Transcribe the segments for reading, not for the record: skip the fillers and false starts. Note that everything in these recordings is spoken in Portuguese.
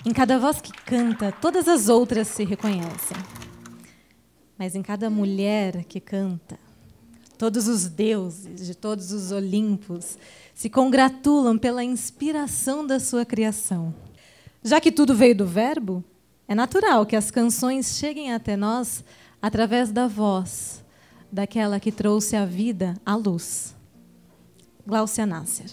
Em cada voz que canta, todas as outras se reconhecem. Mas em cada mulher que canta, todos os deuses de todos os Olimpos se congratulam pela inspiração da sua criação. Já que tudo veio do Verbo, é natural que as canções cheguem até nós através da voz daquela que trouxe a vida à luz. Gláucia Nasser.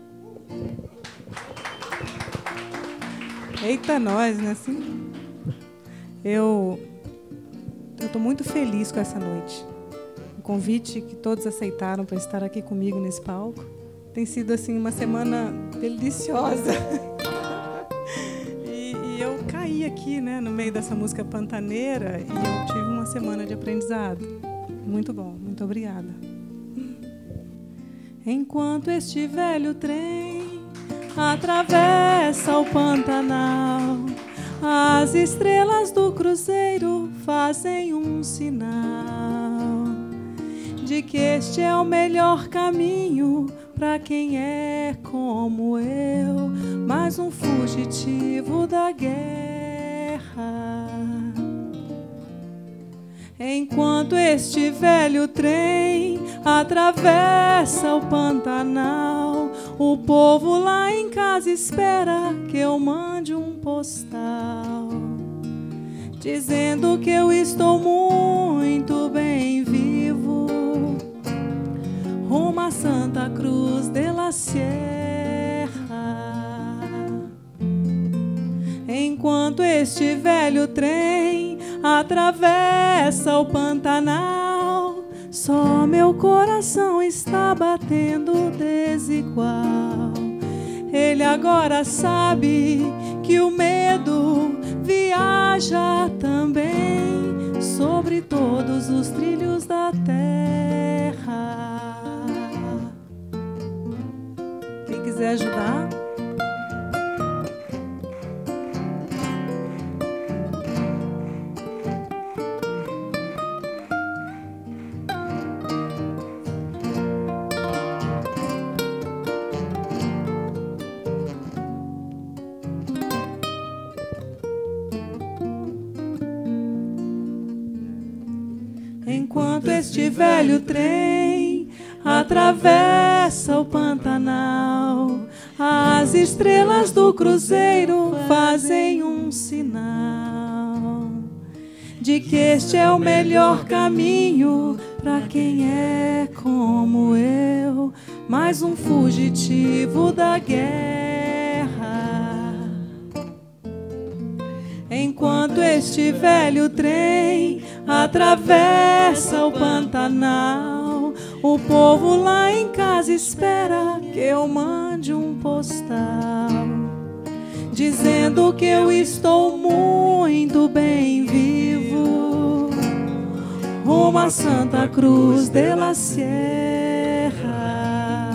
Eita, nós, né? Assim, eu estou muito feliz com essa noite. O convite que todos aceitaram para estar aqui comigo nesse palco tem sido assim uma semana deliciosa. e eu caí aqui, né, no meio dessa música pantaneira, e eu tive uma semana de aprendizado. Muito bom, muito obrigada. Enquanto este velho trem atravessa o Pantanal, as estrelas do cruzeiro fazem um sinal de que este é o melhor caminho para quem é como eu, mais um fugitivo da guerra. Enquanto este velho trem atravessa o Pantanal, o povo lá em casa espera que eu mande um postal, dizendo que eu estou muito bem vivo, rumo a Santa Cruz de la Sierra. Enquanto este velho trem atravessa o Pantanal, só meu coração está batendo desigual. Ele agora sabe que o medo viaja também sobre todos os trilhos da terra. Quem quiser ajudar? Enquanto este velho trem atravessa o Pantanal, as estrelas do cruzeiro fazem um sinal de que este é o melhor caminho para quem é como eu, mais um fugitivo da guerra. Enquanto este velho trem atravessa o Pantanal, o povo lá em casa espera que eu mande um postal, dizendo que eu estou muito bem vivo, rumo a Santa Cruz de la Sierra.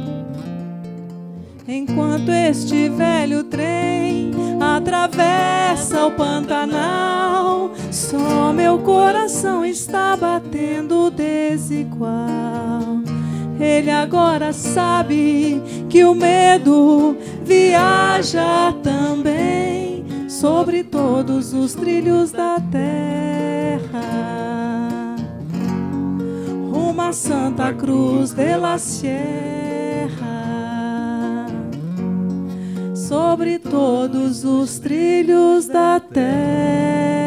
Enquanto este velho trem atravessa o Pantanal, só meu coração está batendo desigual. Ele agora sabe que o medo viaja também sobre todos os trilhos da terra, rumo a Santa Cruz de la Sierra, sobre todos os trilhos da terra.